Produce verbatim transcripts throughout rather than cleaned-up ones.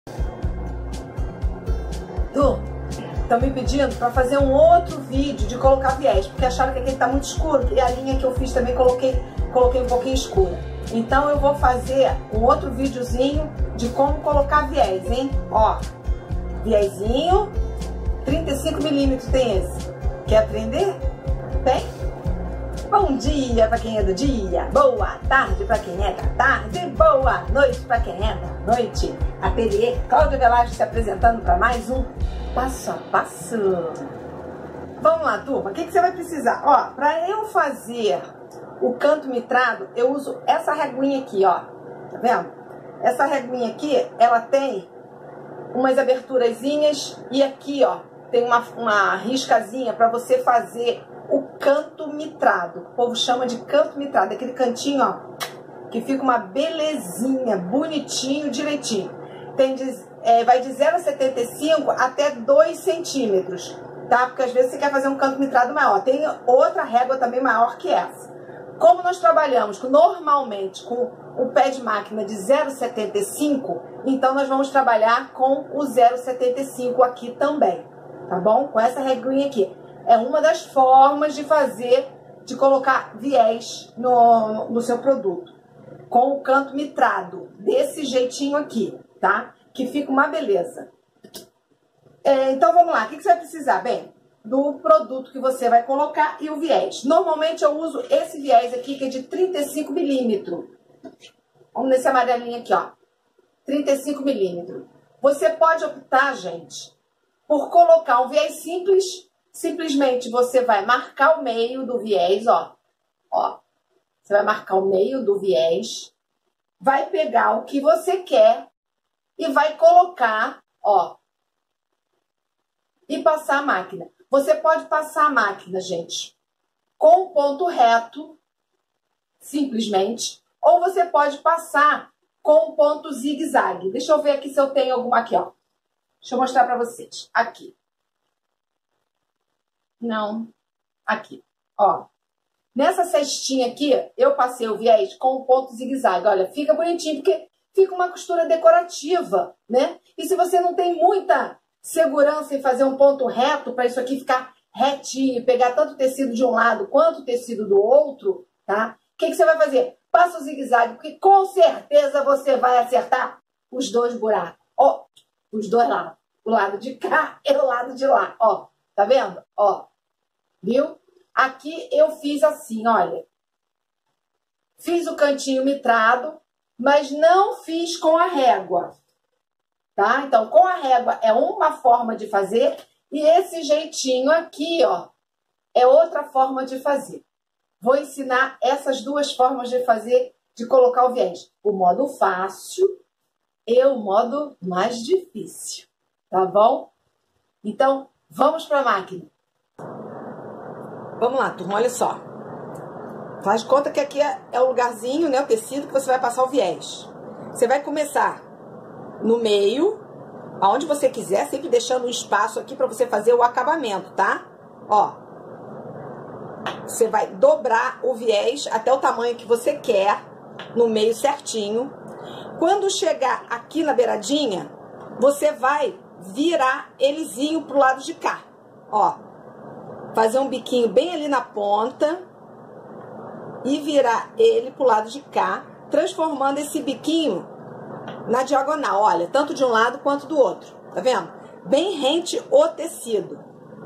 Tu, estão me pedindo para fazer um outro vídeo de colocar viés, porque acharam que aquele tá muito escuro, e a linha que eu fiz também coloquei, coloquei um pouquinho escura. Então eu vou fazer um outro videozinho de como colocar viés, hein? Ó, viésinho, trinta e cinco milímetros tem esse. Quer aprender? Tem? Bom dia para quem é do dia, boa tarde para quem é da tarde, boa noite para quem é da noite. Ateliê Cláudia Velasco se apresentando para mais um Passo a Passo. Vamos lá, turma, o que, que você vai precisar? Ó, para eu fazer o canto mitrado, eu uso essa reguinha aqui, ó, tá vendo? Essa reguinha aqui, ela tem umas aberturazinhas e aqui, ó, tem uma, uma riscazinha para você fazer o canto mitrado. O povo chama de canto mitrado, aquele cantinho, ó, que fica uma belezinha, bonitinho, direitinho. Tem de, é, vai de zero vírgula setenta e cinco até dois centímetros, tá? Porque às vezes você quer fazer um canto mitrado maior. Tem outra régua também maior que essa. Como nós trabalhamos com, normalmente com o pé de máquina de zero vírgula setenta e cinco, então nós vamos trabalhar com o zero vírgula setenta e cinco aqui também, tá bom? Com essa reguinha aqui. É uma das formas de fazer, de colocar viés no, no seu produto. Com o canto mitrado, desse jeitinho aqui, tá? Que fica uma beleza. É, então vamos lá, o que, que você vai precisar? Bem, do produto que você vai colocar e o viés. Normalmente eu uso esse viés aqui, que é de trinta e cinco milímetros. Vamos nesse amarelinho aqui, ó. trinta e cinco milímetros. Você pode optar, gente, por colocar um viés simples. Simplesmente você vai marcar o meio do viés, ó. Ó. Você vai marcar o meio do viés. Vai pegar o que você quer e vai colocar, ó. E passar a máquina. Você pode passar a máquina, gente, com um ponto reto, simplesmente. Ou você pode passar com um ponto zigue-zague. Deixa eu ver aqui se eu tenho alguma aqui, ó. Deixa eu mostrar pra vocês. Aqui. Não. Aqui. Ó. Nessa cestinha aqui, eu passei o viés com um ponto zigue-zague. Olha, fica bonitinho, porque fica uma costura decorativa, né? E se você não tem muita segurança em fazer um ponto reto, para isso aqui ficar retinho, pegar tanto tecido de um lado quanto tecido do outro, tá? O que, que você vai fazer? Passa o zigue-zague, porque com certeza você vai acertar os dois buracos. Ó, os dois lados. O lado de cá e o lado de lá, ó. Tá vendo? Ó. Viu? Aqui eu fiz assim, olha. Fiz o cantinho mitrado, mas não fiz com a régua. Tá? Então, com a régua é uma forma de fazer e esse jeitinho aqui, ó, é outra forma de fazer. Vou ensinar essas duas formas de fazer, de colocar o viés. O modo fácil e o modo mais difícil. Tá bom? Então, vamos para a máquina. Vamos lá, turma, olha só. Faz de conta que aqui é, é o lugarzinho, né, o tecido que você vai passar o viés. Você vai começar no meio, aonde você quiser, sempre deixando um espaço aqui para você fazer o acabamento, tá? Ó. Você vai dobrar o viés até o tamanho que você quer, no meio certinho. Quando chegar aqui na beiradinha, você vai virar elezinho pro lado de cá, ó. Fazer um biquinho bem ali na ponta e virar ele pro lado de cá, transformando esse biquinho na diagonal, olha, tanto de um lado quanto do outro, tá vendo? Bem rente o tecido.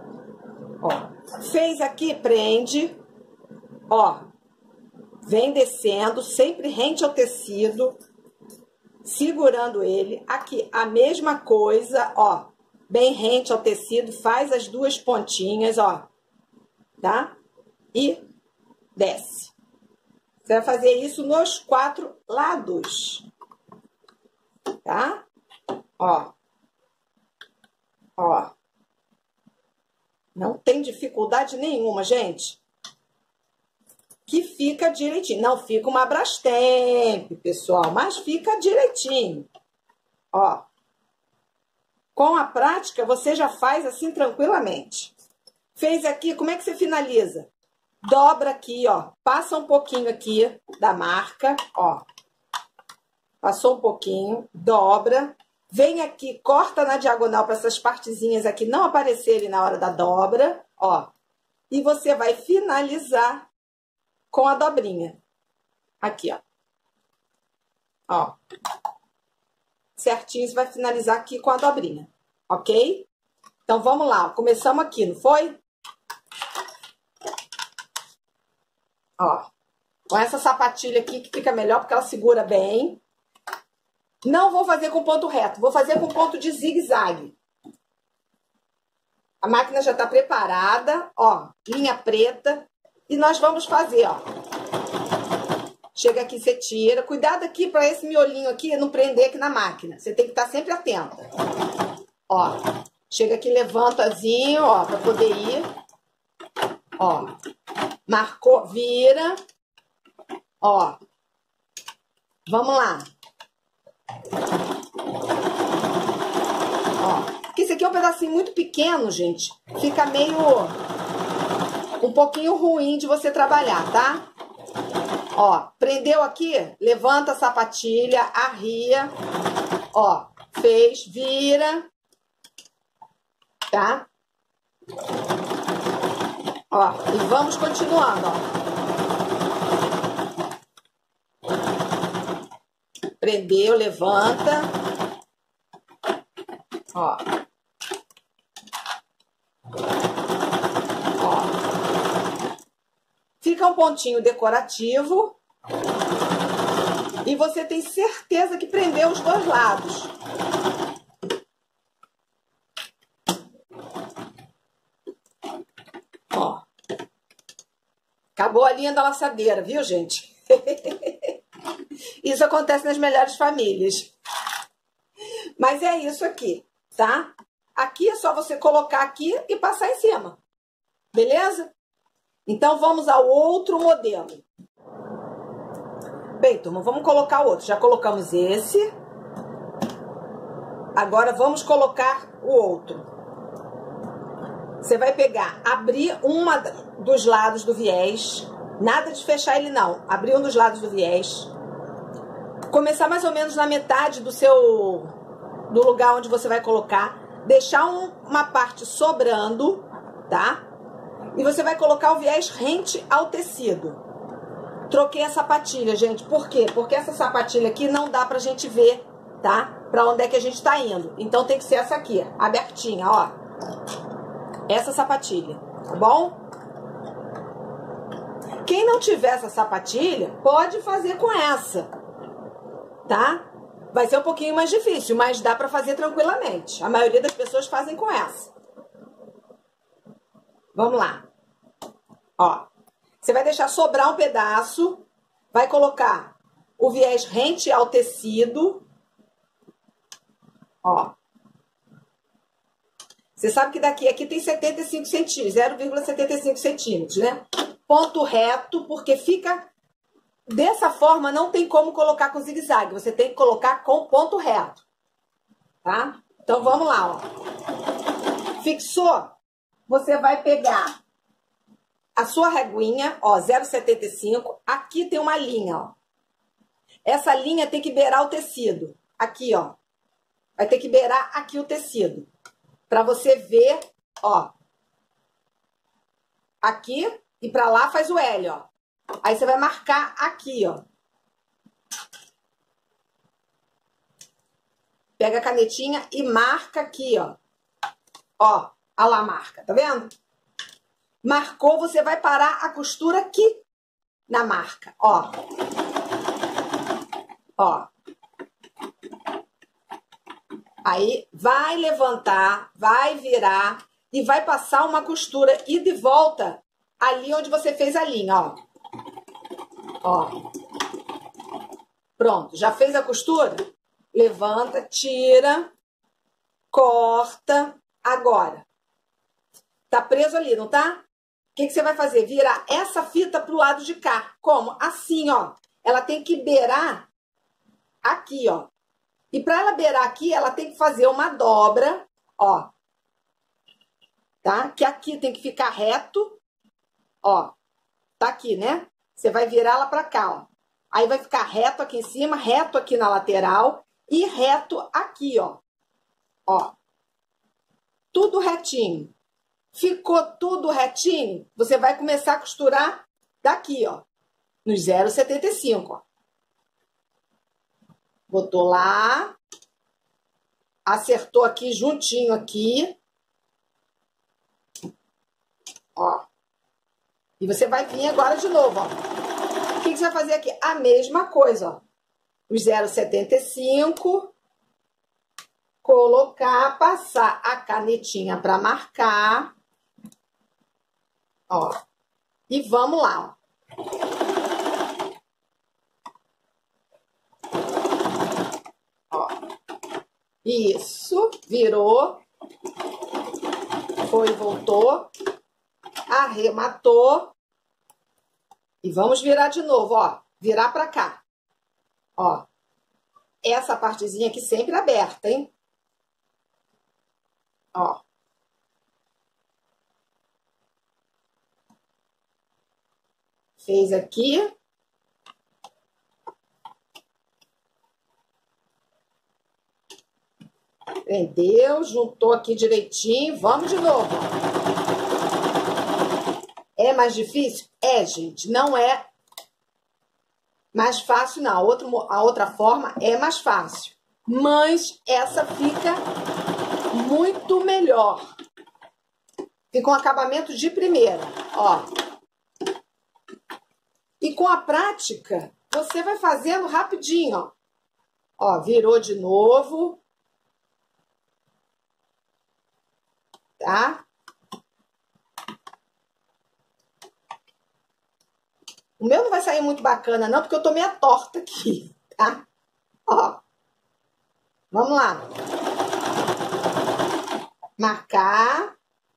Ó, fez aqui, prende, ó, vem descendo, sempre rente ao tecido, segurando ele. Aqui, a mesma coisa, ó, bem rente ao tecido, faz as duas pontinhas, ó, tá? E desce. Você vai fazer isso nos quatro lados, tá? Ó. Ó. Não tem dificuldade nenhuma, gente. Que fica direitinho. Não fica uma Brastemp, pessoal, mas fica direitinho. Ó. Com a prática, você já faz assim tranquilamente. Fez aqui, como é que você finaliza? Dobra aqui, ó. Passa um pouquinho aqui da marca, ó. Passou um pouquinho, dobra, Vem aqui, corta na diagonal para essas partezinhas aqui não aparecerem na hora da dobra, ó. E você vai finalizar com a dobrinha. Aqui, ó. Ó. Certinho, você vai finalizar aqui com a dobrinha, ok? Então, vamos lá. Começamos aqui, não foi? Ó. Com essa sapatilha aqui que fica melhor porque ela segura bem. Não vou fazer com ponto reto, vou fazer com ponto de zigue-zague. A máquina já tá preparada, ó, linha preta. E nós vamos fazer, ó. Chega aqui, você tira. Cuidado aqui para esse miolinho aqui não prender aqui na máquina. Você tem que estar sempre atenta. Ó, chega aqui, levantazinho, ó, para poder ir. Ó, marcou, vira. Ó, vamos lá. Ó, porque esse aqui é um pedacinho muito pequeno, gente. Fica meio... um pouquinho ruim de você trabalhar, tá? Ó, prendeu aqui, levanta a sapatilha, arria. Ó, fez, vira. Tá? Ó, e vamos continuando, ó. Prendeu, levanta. Ó. Ó. Fica um pontinho decorativo. E você tem certeza que prendeu os dois lados. Ó. Acabou a linha da laçadeira, viu, gente? Isso acontece nas melhores famílias. Mas é isso aqui, tá? Aqui é só você colocar aqui e passar em cima. Beleza? Então, vamos ao outro modelo. Bem, turma, vamos colocar outro. Já colocamos esse. Agora, vamos colocar o outro. Você vai pegar, abrir uma dos lados do viés. Nada de fechar ele, não. Abrir um dos lados do viés. Começar mais ou menos na metade do seu... do lugar onde você vai colocar. Deixar um, uma parte sobrando, tá? E você vai colocar o viés rente ao tecido. Troquei a sapatilha, gente. Por quê? Porque essa sapatilha aqui não dá pra gente ver, tá? Pra onde é que a gente tá indo. Então tem que ser essa aqui, abertinha, ó. Essa sapatilha, tá bom? Quem não tiver essa sapatilha, pode fazer com essa, tá? Vai ser um pouquinho mais difícil, mas dá pra fazer tranquilamente. A maioria das pessoas fazem com essa. Vamos lá. Ó. Você vai deixar sobrar um pedaço. Vai colocar o viés rente ao tecido. Ó. Você sabe que daqui aqui tem setenta e cinco centímetros, zero vírgula setenta e cinco centímetros, né? Ponto reto, porque fica... Dessa forma, não tem como colocar com zigue-zague. Você tem que colocar com ponto reto. Tá? Então, vamos lá, ó. Fixou? Você vai pegar a sua reguinha, ó, zero vírgula setenta e cinco. Aqui tem uma linha, ó. Essa linha tem que beirar o tecido. Aqui, ó. Vai ter que beirar aqui o tecido. Pra você ver, ó. Aqui e pra lá faz o L, ó. Aí você vai marcar aqui, ó. Pega a canetinha e marca aqui, ó. Ó, olha lá a marca, tá vendo? Marcou, você vai parar a costura aqui na marca, ó. Ó. Aí vai levantar, vai virar e vai passar uma costura e de volta ali onde você fez a linha, ó. Ó. Pronto, já fez a costura? Levanta, tira, corta. Agora, tá preso ali, não tá? O que que você vai fazer? Virar essa fita pro lado de cá. Como? Assim, ó. Ela tem que beirar aqui, ó. E para ela beirar aqui, ela tem que fazer uma dobra, ó. Tá? Que aqui tem que ficar reto, ó. Tá aqui, né? Você vai virar ela pra cá, ó. Aí vai ficar reto aqui em cima, reto aqui na lateral e reto aqui, ó. Ó. Tudo retinho. Ficou tudo retinho? Você vai começar a costurar daqui, ó. No zero vírgula setenta e cinco, ó. Botou lá. Acertou aqui, juntinho aqui. Ó. E você vai vir agora de novo, ó. O que, que você vai fazer aqui? A mesma coisa, ó. Os zero vírgula setenta e cinco. Colocar, passar a canetinha para marcar. Ó. E vamos lá, ó. Ó. Isso. Virou. Foi, voltou. Arrematou. E vamos virar de novo, ó. Virar pra cá. Ó. Essa partezinha aqui sempre aberta, hein? Ó. Fez aqui. Prendeu, juntou aqui direitinho. Vamos de novo. É mais difícil? É, gente. Não é mais fácil, não. A outra, a outra forma é mais fácil. Mas essa fica muito melhor. Fica um acabamento de primeira, ó. E com a prática, você vai fazendo rapidinho, ó. Ó, virou de novo. Tá? O meu não vai sair muito bacana, não, porque eu tô meio torta aqui, tá? Ó. Vamos lá. Marcar.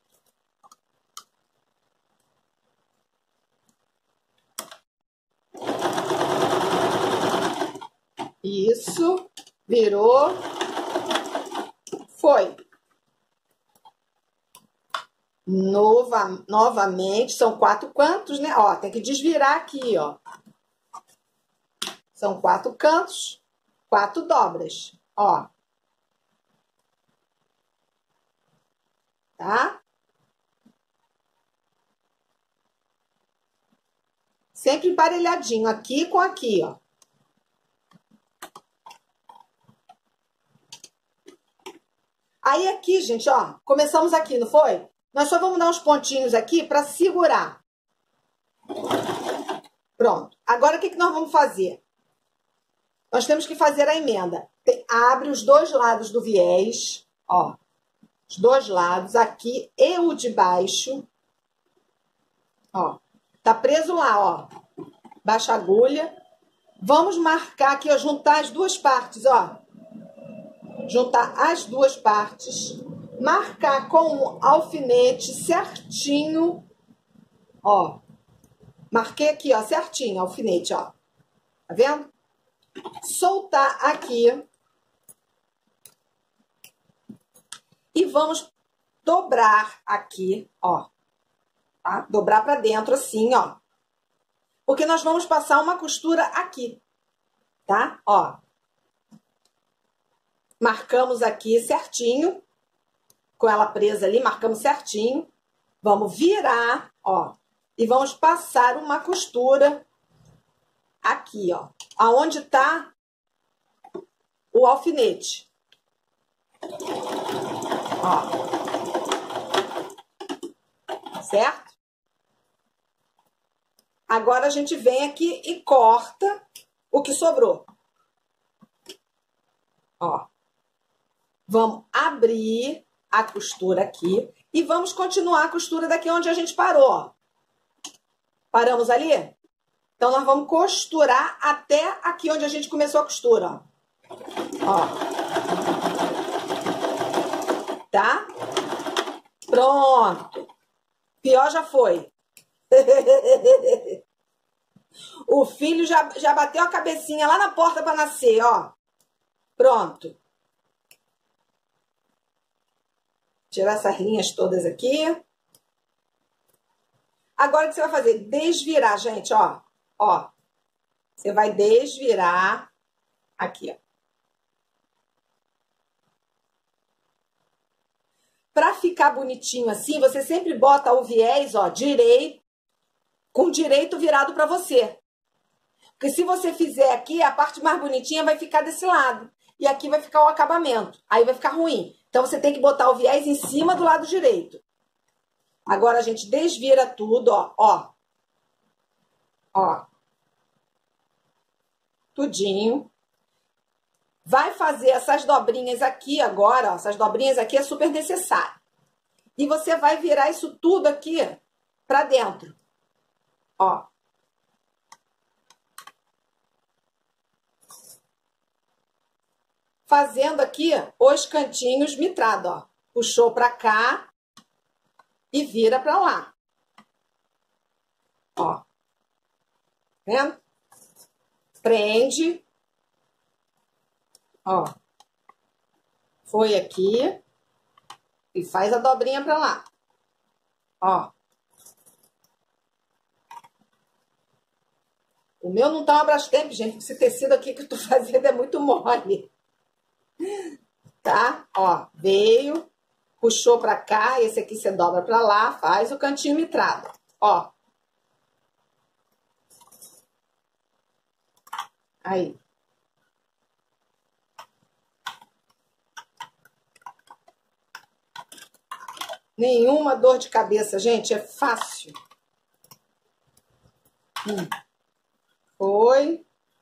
Isso. Virou. Foi. Nova, novamente. São quatro cantos, né? Ó, tem que desvirar aqui, ó. São quatro cantos, quatro dobras, ó. Tá? Sempre emparelhadinho, aqui com aqui, ó. Aí aqui, gente, ó, começamos aqui, não foi? Nós só vamos dar uns pontinhos aqui para segurar. Pronto. Agora, o que, que nós vamos fazer? Nós temos que fazer a emenda. Tem, abre os dois lados do viés, ó. Os dois lados, aqui e o de baixo. Ó. Tá preso lá, ó. Baixa a agulha. Vamos marcar aqui, ó, juntar as duas partes, ó. Juntar as duas partes. Marcar com um alfinete certinho, ó. Marquei aqui, ó, certinho, alfinete, ó. Tá vendo? Soltar aqui. E vamos dobrar aqui, ó. Tá? Dobrar pra dentro assim, ó. Porque nós vamos passar uma costura aqui, tá? Ó. Marcamos aqui certinho. Com ela presa ali, marcamos certinho. Vamos virar, ó. E vamos passar uma costura aqui, ó. Aonde tá o alfinete. Ó. Certo? Agora a gente vem aqui e corta o que sobrou. Ó. Vamos abrir a costura aqui e vamos continuar a costura daqui onde a gente parou, ó. Paramos ali? Então, nós vamos costurar até aqui onde a gente começou a costura, ó. Ó. Tá? Pronto. Pior já foi. O filho já, já bateu a cabecinha lá na porta para nascer, ó. Pronto. Tirar essas linhas todas aqui. Agora, o que você vai fazer? Desvirar, gente, ó. Ó. Você vai desvirar aqui, ó. ficar bonitinho assim, você sempre bota o viés, ó, direito, com direito virado para você. Porque se você fizer aqui, a parte mais bonitinha vai ficar desse lado. E aqui vai ficar o acabamento. Aí vai ficar ruim. Então, você tem que botar o viés em cima do lado direito. Agora, a gente desvira tudo, ó. Ó. Ó. Tudinho. Vai fazer essas dobrinhas aqui agora, ó. Essas dobrinhas aqui é super necessário. E você vai virar isso tudo aqui pra dentro. Ó. Fazendo aqui os cantinhos mitrados, ó. Puxou pra cá e vira pra lá. Ó. Vendo? Prende. Ó. Foi aqui. E faz a dobrinha pra lá. Ó. O meu não tá um Abrastemp, gente. Esse tecido aqui que eu tô fazendo é muito mole. Tá? Ó, veio, puxou pra cá, esse aqui você dobra pra lá, faz o cantinho mitrado. Ó. Aí. Nenhuma dor de cabeça, gente, é fácil. Hum. Foi.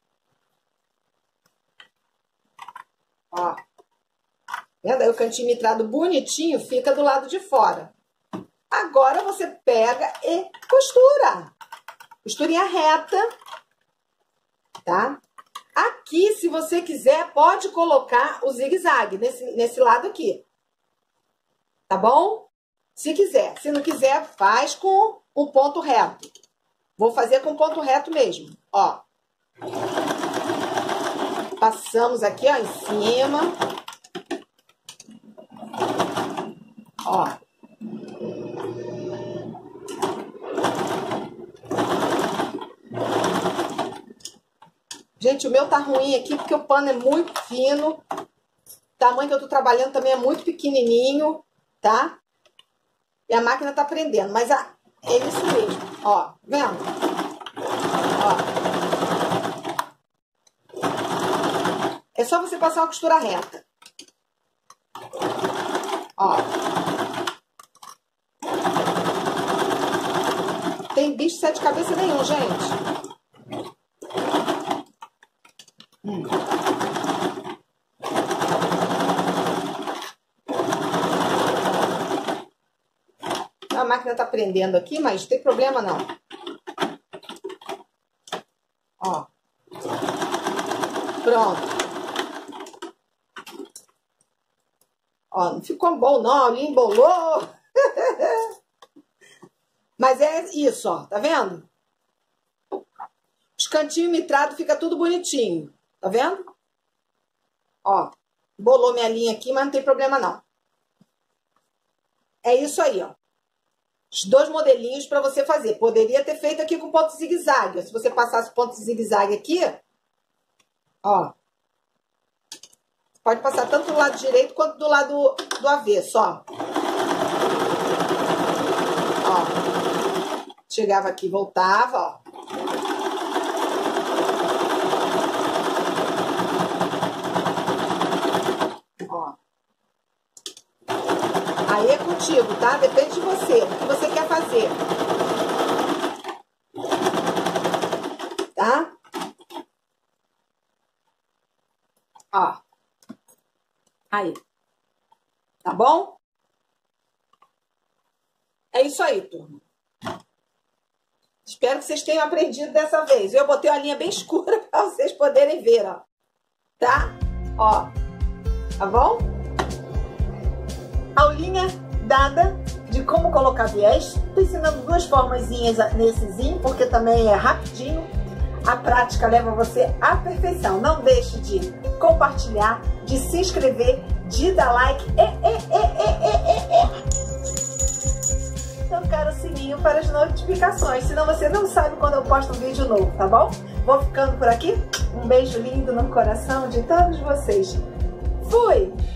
Ó. Vendo aí o cantinho mitrado bonitinho fica do lado de fora. Agora você pega e costura. Costurinha reta, tá? Aqui, se você quiser, pode colocar o zigue-zague nesse, nesse lado aqui. Tá bom? Se quiser. Se não quiser, faz com o ponto reto. Vou fazer com ponto reto mesmo, ó. Passamos aqui, ó, em cima. Ó. Gente, o meu tá ruim aqui porque o pano é muito fino. O tamanho que eu tô trabalhando também é muito pequenininho, tá? E a máquina tá prendendo, mas a, é isso mesmo, ó. Vendo? Ó. É só você passar uma costura reta. Ó. Tem bicho de sete cabeças nenhum, gente. Hum. A máquina tá prendendo aqui, mas não tem problema não. Ó. Pronto. Ó, não ficou bom não, ali embolou. Mas é isso, ó, tá vendo? Os cantinhos mitrados fica tudo bonitinho, tá vendo? Ó, embolou minha linha aqui, mas não tem problema não. É isso aí, ó. Os dois modelinhos pra você fazer. Poderia ter feito aqui com ponto zigue-zague. Se você passasse o ponto zigue-zague aqui, ó. Pode passar tanto do lado direito quanto do lado do avesso, ó. Ó. Chegava aqui, voltava, ó. Ó. Aí é contigo, tá? Depende de você, o que você quer fazer. Tá? Ó. Aí. Tá bom? É isso aí, turma. Espero que vocês tenham aprendido dessa vez. Eu botei uma linha bem escura para vocês poderem ver, ó. Tá? Ó. Tá bom? Aulinha dada de como colocar viés. Tô ensinando duas formazinhas nesse zinho, porque também é rapidinho. A prática leva você à perfeição. Não deixe de compartilhar, de se inscrever, de dar like e, e, e, e, e, e. Tocar o sininho para as notificações, senão você não sabe quando eu posto um vídeo novo, tá bom? Vou ficando por aqui. Um beijo lindo no coração de todos vocês. Fui!